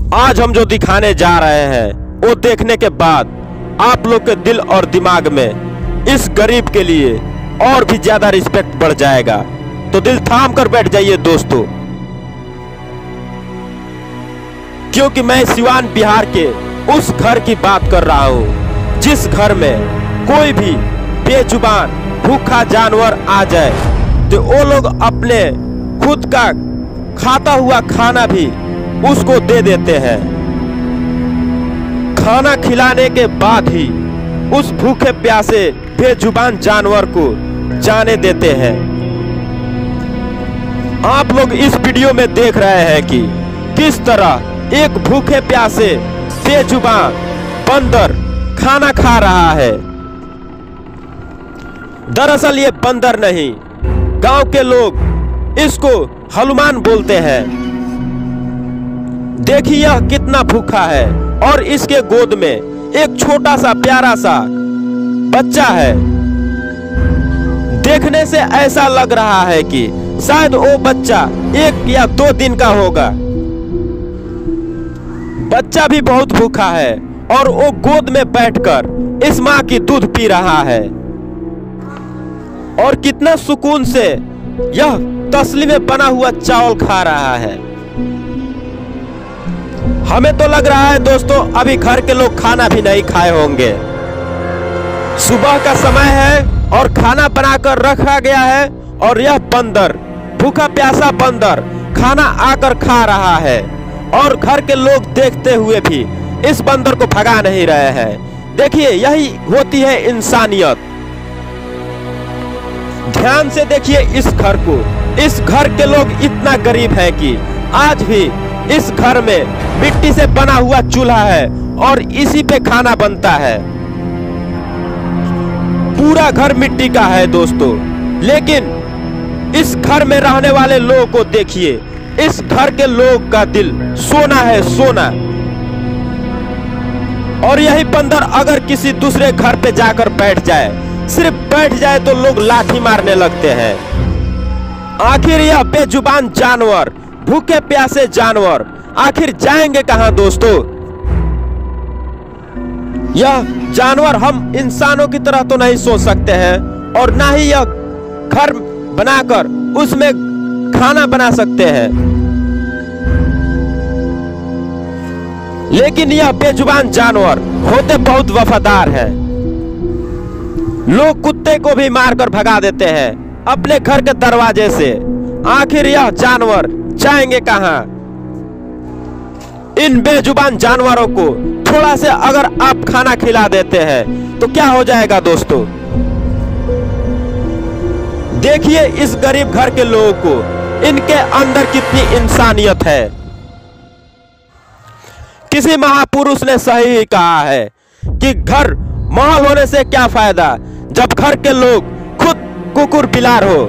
आज हम जो दिखाने जा रहे हैं वो देखने के बाद आप लोग के दिल और दिमाग में इस गरीब के लिए और भी ज्यादा रिस्पेक्ट बढ़ जाएगा। तो दिल थाम कर बैठ जाइए दोस्तों, क्योंकि मैं सिवान बिहार के उस घर की बात कर रहा हूं जिस घर में कोई भी बेजुबान भूखा जानवर आ जाए तो वो लोग अपने खुद का खाता हुआ खाना भी उसको दे देते हैं। खाना खिलाने के बाद ही उस भूखे प्यासे बेजुबान जानवर को जाने देते हैं। आप लोग इस वीडियो में देख रहे हैं कि किस तरह एक भूखे प्यासे बेजुबान बंदर खाना खा रहा है। दरअसल ये बंदर नहीं, गांव के लोग इसको हनुमान बोलते हैं। देखिए यह कितना भूखा है और इसके गोद में एक छोटा सा प्यारा सा बच्चा है। देखने से ऐसा लग रहा है कि शायद वो बच्चा 1 या 2 दिन का होगा। बच्चा भी बहुत भूखा है और वो गोद में बैठकर इस माँ की दूध पी रहा है और कितना सुकून से यह तसली में बना हुआ चावल खा रहा है। हमें तो लग रहा है दोस्तों अभी घर के लोग खाना भी नहीं खाए होंगे। सुबह का समय है और खाना बनाकर रखा गया है और यह बंदर, भूखा प्यासा बंदर खाना आकर खा रहा है और घर के लोग देखते हुए भी इस बंदर को भगा नहीं रहे हैं। देखिए यही होती है इंसानियत। ध्यान से देखिए इस घर को। इस घर के लोग इतना गरीब है कि आज भी इस घर में मिट्टी से बना हुआ चूल्हा है और इसी पे खाना बनता है। पूरा घर मिट्टी का है दोस्तों, लेकिन इस घर में रहने वाले लोगों को देखिए। इस घर के लोग का दिल सोना है, सोना। और यही बंदर अगर किसी दूसरे घर पे जाकर बैठ जाए, सिर्फ बैठ जाए तो लोग लाठी मारने लगते हैं। आखिर यह बेजुबान जानवर, भूखे प्यासे जानवर आखिर जाएंगे कहां दोस्तों? यह जानवर हम इंसानों की तरह तो नहीं सोच सकते हैं और ना ही यह घर बनाकर उसमें खाना बना सकते हैं। लेकिन यह बेजुबान जानवर होते बहुत वफादार हैं। लोग कुत्ते को भी मारकर भगा देते हैं अपने घर के दरवाजे से। आखिर यह जानवर जाएंगे कहां? इन बेजुबान जानवरों को थोड़ा से अगर आप खाना खिला देते हैं तो क्या हो जाएगा दोस्तों? देखिए इस गरीब घर के लोगों को, इनके अंदर कितनी इंसानियत है। किसी महापुरुष ने सही ही कहा है कि घर महल होने से क्या फायदा जब घर के लोग खुद कुकुर बिलार हो।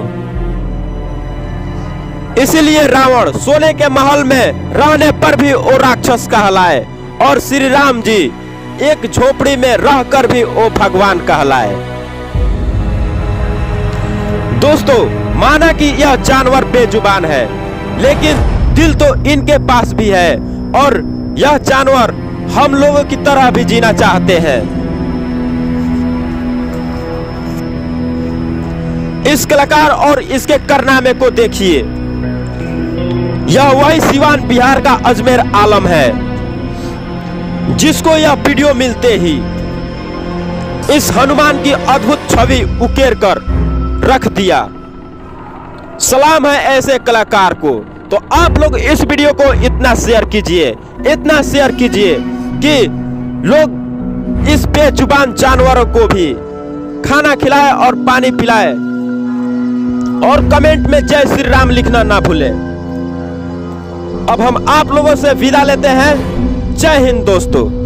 इसीलिए रावण सोने के महल में रहने पर भी वो राक्षस कहलाए और श्री राम जी एक झोपड़ी में रहकर भी वो भगवान कहलाए। दोस्तों माना कि यह जानवर बेजुबान है, लेकिन दिल तो इनके पास भी है और यह जानवर हम लोगों की तरह भी जीना चाहते हैं। इस कलाकार और इसके कारनामे को देखिए। यह वही सिवान बिहार का अजमेर आलम है जिसको यह वीडियो मिलते ही इस हनुमान की अद्भुत छवि उकेर कर रख दिया। सलाम है ऐसे कलाकार को। तो आप लोग इस वीडियो को इतना शेयर कीजिए, इतना शेयर कीजिए कि लोग इस बेजुबान जानवरों को भी खाना खिलाए और पानी पिलाए और कमेंट में जय श्री राम लिखना ना भूलें। अब हम आप लोगों से विदा लेते हैं। जय हिंद दोस्तों।